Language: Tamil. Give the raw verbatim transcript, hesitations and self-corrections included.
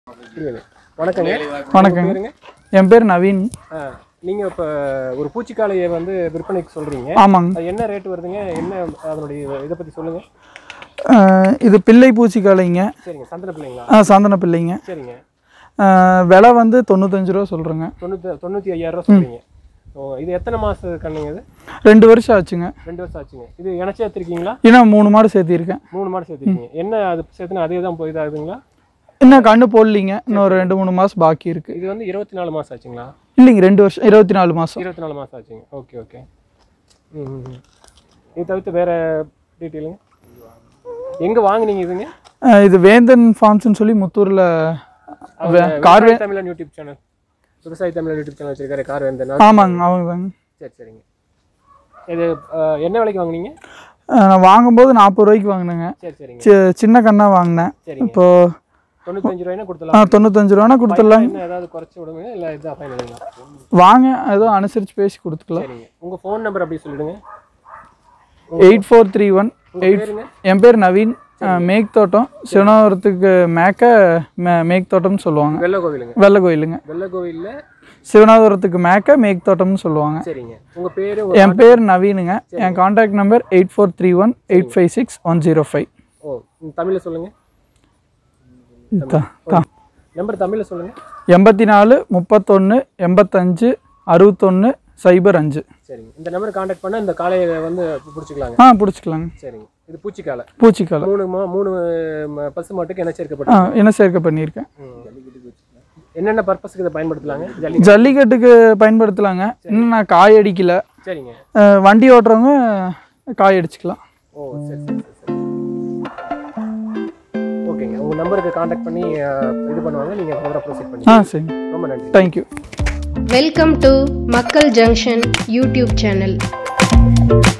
வணக்கங்க. வணக்கங்க. என் பேர் நவீன். நீங்க இப்ப ஒரு பூச்சிக்காளையை வந்து விற்பனைக்கு சொல்றீங்க. ஆமாங்க. அது என்ன ரேட் வருதுங்க? என்ன அதனுடைய இத பத்தி சொல்லுங்க. இது பிள்ளை பூச்சிக்காளைங்க. சரிங்க. சந்தன பிள்ளைங்களா? ஆ சந்தன பிள்ளைங்க. சரிங்க. விலை வந்து தொண்ணூத்தஞ்சு ரூபா சொல்றேங்க. தொண்ணூத்தி ஐயாயிரம் ரூபா சொல்றீங்க. ஓ, இது எத்தனை மாச கண்ணுங்க இது? ரெண்டு வருஷம் ஆச்சுங்க. ரெண்டு வருஷம் ஆச்சுங்க. இது இணைச்சு சேர்த்திருக்கீங்களா? இன்னும் மூணு மாடு சேர்த்திருக்கேன். மூணு மாடு சேர்த்திருக்கீங்க. என்ன அது சேர்த்துனா அதே தான் போய் இதாகுதுங்களா? இன்னும் கண்ணு போடலீங்க. இன்னும் ரெண்டு மூணு மாசம் பாக்கி இருக்கு. இது வந்து இருபத்தி நாலு மாசம் ஆச்சுங்களா? இல்லைங்க, ரெண்டு வருஷம் இருபத்தி நாலு மாசம். இருபத்தி நாலு மாசம் ஆச்சுங்க. Okay okay. ம். இது தவிர்த்து வேற டீட்டெயிலுங்க? எங்க வாங்குனீங்க இதுங்க? இது வேந்தன் ஃபார்ம்ஸ்னு சொல்லி முத்தூர்ல கார்வே தமிழன் யூடியூப் சேனல், விவசாய தமிழன் யூடியூப் சேனல் வச்சிருக்காரு கார்வேந்தன். ஆமாங்க, அவங்க தாங்க. சரி சரிங்க. இது என்ன விலைக்கு வாங்குனீங்க? நான் வாங்கும்போது நாற்பது ரூபாய்க்கு வாங்கினேங்க. சரி சரிங்க. சின்ன கண்ணா வாங்கினேன். இப்போ தொண்ணூத்தஞ்சு ரூபாய்னா கொடுத்துடலாம். ஆ தொண்ணூத்தஞ்சு ரூபானா கொடுத்துடலாம். என்ன ஏதாவது குறைச்சி விடுங்க இல்ல இது ஃபைனலுங்களா? வாங்க, ஏதோ அனுசரிச்சு பேசி கொடுத்துக்கலாம். சரிங்க. உங்க ஃபோன் நம்பர் அப்படியே சொல்லிடுங்க. Eight four three one eight. என் பேர் நவீன். மேக் தோட்டம், சிவனாபுரத்துக்கு மேக்க மேக் தோட்டம்னு சொல்லுவாங்க. வெள்ள கோவிலுங்க. வெள்ள கோயிலுங்க. வெள்ள கோவில்ல சிவனாபுரத்துக்கு மேக்க மேக் தோட்டம்னு சொல்லுவாங்க. சரிங்க. உங்க பேரு? என் பேர் நவீனுங்க. என் contact number eight four three one eight five six one zero five. ஓ, தமிழ்ல சொல்லுங்க. நம்பர் தமிழ்ல சொல்லுங்க. எண்பத்தி நாலு முப்பத்தொன்னு எண்பத்தஞ்சு அறுபத்தொன்னு சைபர் அஞ்சு. சரிங்க. இந்த நம்பர் கான்டாக்ட் பண்ணா இந்த காளையை வந்து பிடிச்சிக்கலாங்க. ஆ பிடிச்சிக்கலாங்க. சரிங்க. இது பூச்சிக்காளை. பூச்சிக்காளை. மூணு மூணு பசு மாட்டுக்கு என்ன சேர்க்கப்பட்டு? ஆ, என்ன சேர்க்க பண்ணியிருக்கேன். என்னென்ன பர்பஸ்க்கு இதை பயன்படுத்தலாங்க? ஜல்லிக்கட்டுக்கு பயன்படுத்தலாங்க. இன்னும் நான் காய் அடிக்கல. சரிங்க. வண்டி ஓட்டுறவங்க காய் அடிச்சுக்கலாம். ஓ சரி சரி சரி. ஓகேங்க. உங்க நம்பருக்கு கான்டாக்ட் பண்ணி இது பண்ணுவாங்க. நீங்க ஃபர்தரா ப்ரோசீட் பண்ணுங்க. ஆ சரி. ரொம்ப நன்றி. Thank you. Welcome to Makkal junction YouTube channel.